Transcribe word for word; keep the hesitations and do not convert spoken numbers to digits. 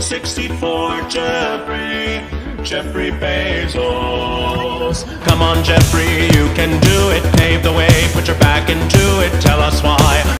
sixty-four, Jeffrey, Jeffrey Bezos. Come on, Jeffrey, you can do it. Pave the way, put your back into it. Tell us why.